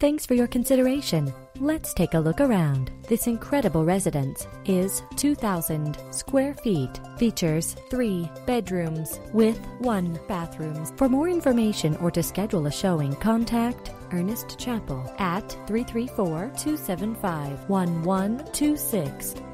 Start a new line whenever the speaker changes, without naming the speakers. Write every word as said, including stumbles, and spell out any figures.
Thanks for your consideration. Let's take a look around. This incredible residence is two thousand square feet. Features three bedrooms with one bathroom. For more information or to schedule a showing, contact ERNIE CHAPPELL at three three four, two seven five, one one two six.